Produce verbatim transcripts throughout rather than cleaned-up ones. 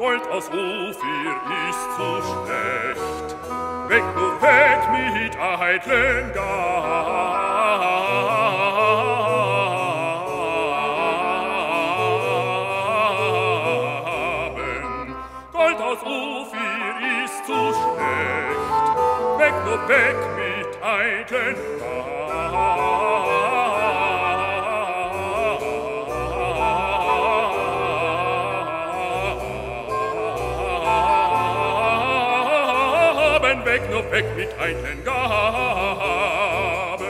Gold aus Ophir ist zu schlecht. Weg, nur weg mit eitlen Gaben. Gold aus Ophir ist zu schlecht. Weg, nur weg mit eitlen Gaben. Weg, nur weg mit eitlen Gaben.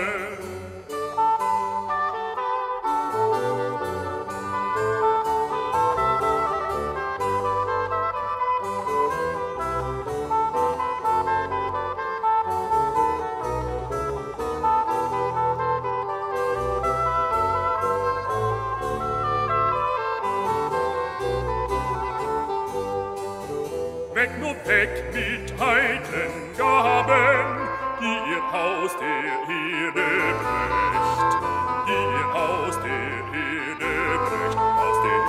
Weg, nur weg mit eitlen Gaben, die ihr aus der Erde brecht, die ihr aus der Erde brecht, aus der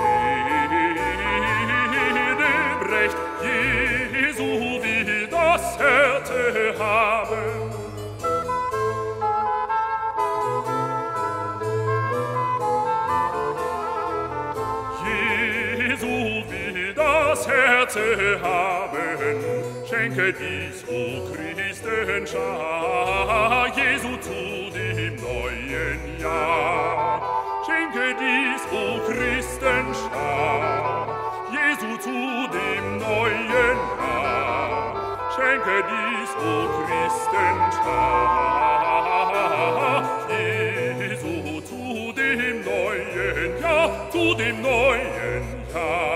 Erde brecht. Jesu will das Härte haben. Jesu will das Härte haben, schenke dies, o Christenschar, Jesu zu dem neuen Jahr. Schenke dies, o Christenschar, Jesu zu dem neuen Jahr. Schenke dies, o Christenschar, Jesu zu dem neuen Jahr, zu dem neuen Jahr.